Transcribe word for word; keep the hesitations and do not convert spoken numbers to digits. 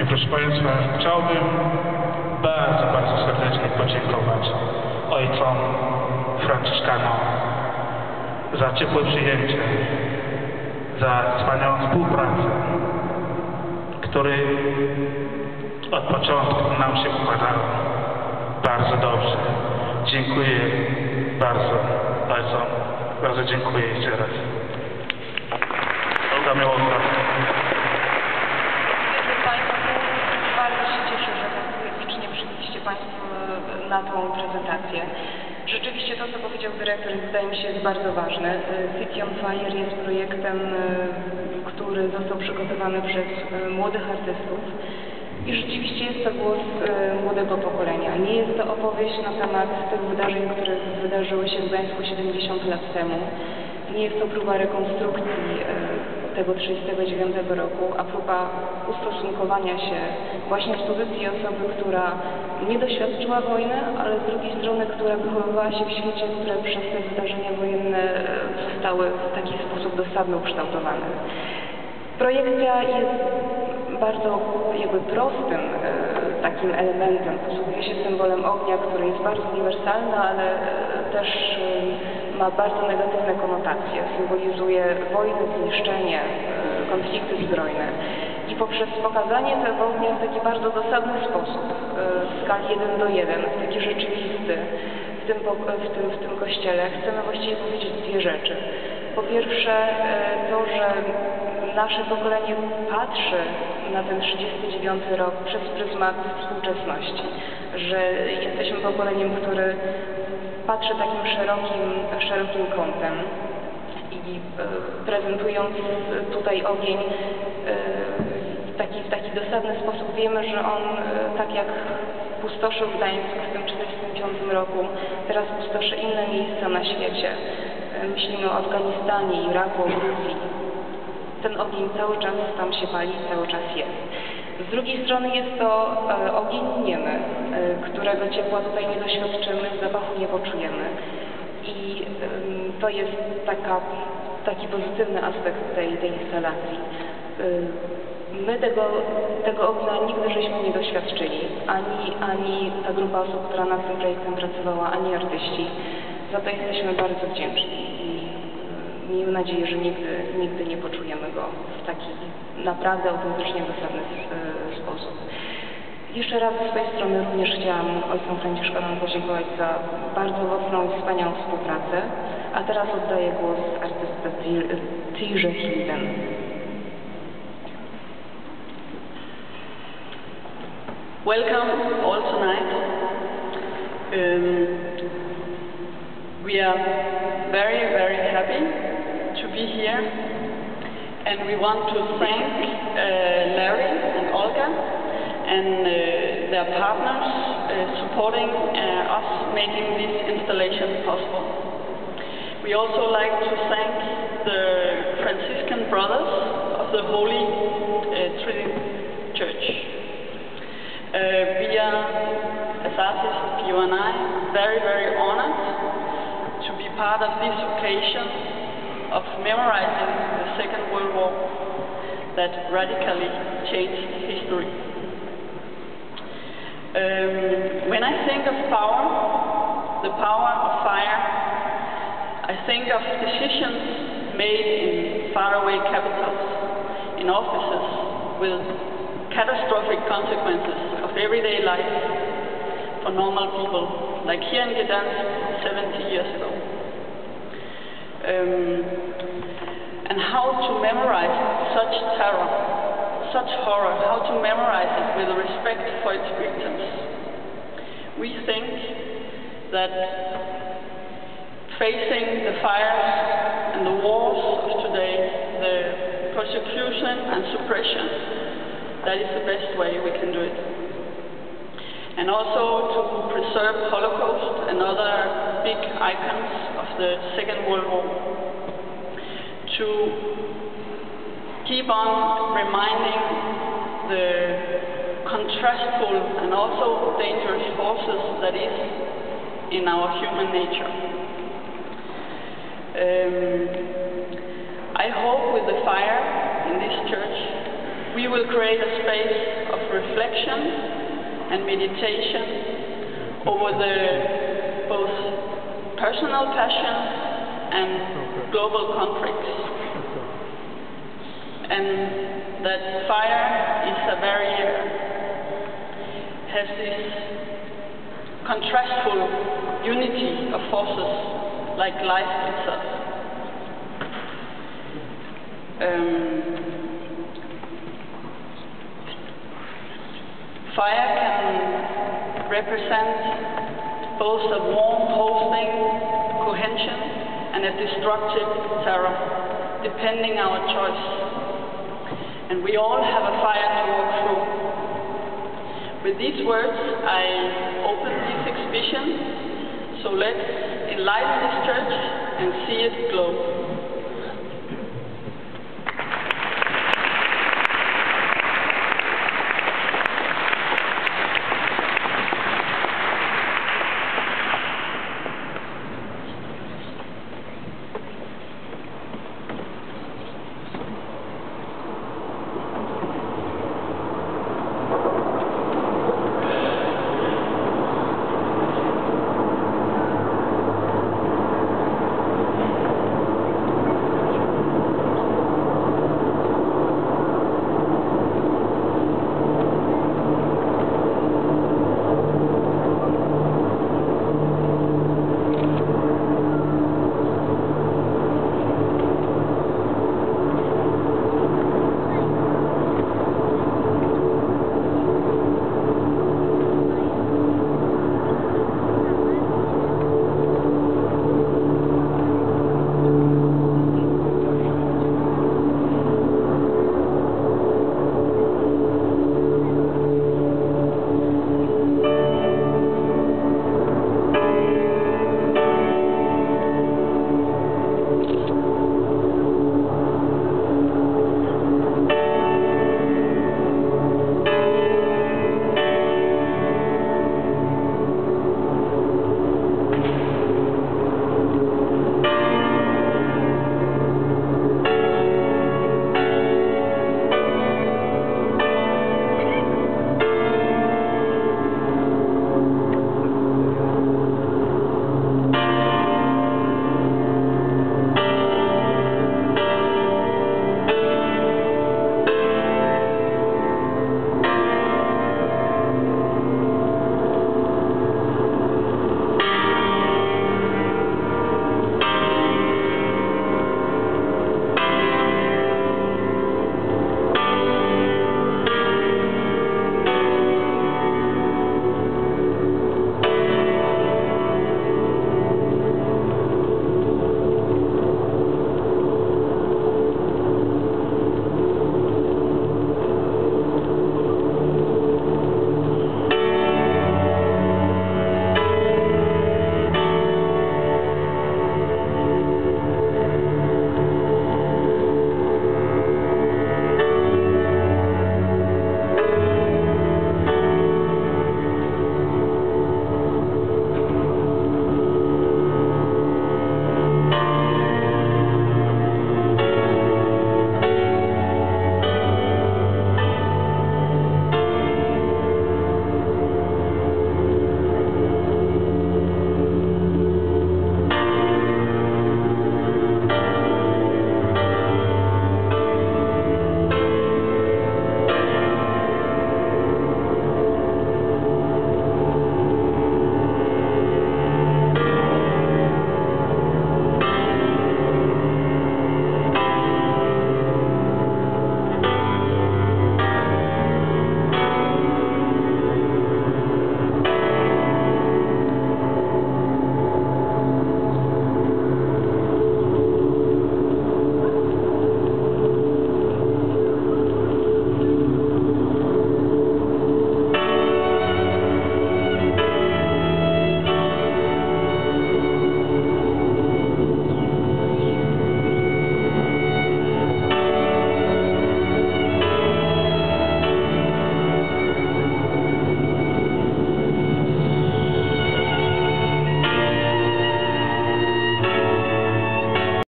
Proszę Państwa, chciałbym bardzo, bardzo serdecznie podziękować ojcom Franciszkanom za ciepłe przyjęcie, za wspaniałą współpracę, który od początku nam się układał bardzo dobrze. Dziękuję bardzo ojcom, bardzo dziękuję jeszcze raz. Olga Miłowska. Bardzo się cieszę, że tak licznie przybyliście Państwo na tą prezentację. Rzeczywiście to, co powiedział dyrektor, wydaje mi się jest bardzo ważne. City on Fire jest projektem, który został przygotowany przez młodych artystów i rzeczywiście jest to głos młodego pokolenia. Nie jest to opowieść na temat tych wydarzeń, które wydarzyły się w Gdańsku siedemdziesiąt lat temu. Nie jest to próba rekonstrukcji tego trzydziestego dziewiątego roku, a próba ustosunkowania się właśnie z pozycji osoby, która nie doświadczyła wojny, ale z drugiej strony, która wychowywała się w świecie, które przez te wydarzenia wojenne zostały w taki sposób dosadnie ukształtowane. Projekcja jest bardzo jakby prostym e, takim elementem. Posługuje się symbolem ognia, który jest bardzo uniwersalny, ale e, też e, ma bardzo negatywne konotacje. Symbolizuje wojnę, zniszczenie, e, konflikty zbrojne. I poprzez pokazanie tego ognia w taki bardzo dosadny sposób, e, w skali jeden do jeden, w taki rzeczywisty, w tym, w tym, w tym kościele, chcemy właściwie powiedzieć dwie rzeczy. Po pierwsze e, to, że nasze pokolenie patrzy na ten trzydziesty dziewiąty rok przez pryzmat współczesności, że jesteśmy pokoleniem, który patrzy takim szerokim, szerokim kątem i e, prezentując tutaj ogień e, w taki, w taki dosadny sposób wiemy, że on e, tak jak pustoszył Gdańsk w tym tysiąc dziewięćset czterdziestym piątym roku, teraz pustoszy inne miejsca na świecie. E, myślimy o Afganistanie, Iraku, Gruzji. Ten ogień cały czas tam się pali, cały czas jest. Z drugiej strony jest to e, ogień niemy, e, którego ciepła tutaj nie doświadczymy, zapachu nie poczujemy. I e, to jest taka, taki pozytywny aspekt tej, tej instalacji. E, my tego, tego ognia nigdy żeśmy nie doświadczyli, ani, ani ta grupa osób, która nad tym projektem pracowała, ani artyści. Za to jesteśmy bardzo wdzięczni. Miejmy nadzieję, że nigdy, nigdy nie poczujemy go w taki naprawdę autentycznie dosadny sposób. Jeszcze raz ze swojej strony również chciałam ojcom Franciszkanom podziękować za bardzo owocną i wspaniałą współpracę, a teraz oddaję głos artystce Tirze Hilden. Welcome all tonight. Um, we are very, very happy to be here, and we want to thank uh, Larry and Olga and uh, their partners uh, supporting uh, us making this installation possible. We also like to thank the Franciscan Brothers of the Holy uh, Trinity Church. Uh, we are, as artists, you and I, very, very honored to be part of this occasion of memorizing the Second World War that radically changed history. Um, when I think of power, the power of fire, I think of decisions made in faraway capitals, in offices with catastrophic consequences of everyday life for normal people, like here in Gdansk seventy years ago. Um, and how to memorize such terror, such horror, how to memorize it with respect for its victims. We think that facing the fires and the wars of today, the persecution and suppression, that is the best way we can do it. And also to preserve Holocaust and other big icons of the Second World War. To keep on reminding the contrastful and also dangerous forces that is in our human nature. Um, I hope with the fire in this church we will create a space of reflection and meditation over the both personal passion and global conflicts. And that fire is a very, has this contrastful unity of forces like life itself. Um, fire can represent both a warm, hosting cohesion and a destructive terror, depending our choice. And we all have a fire to walk through. With these words, I open this exhibition, so let's enlighten this church and see it glow.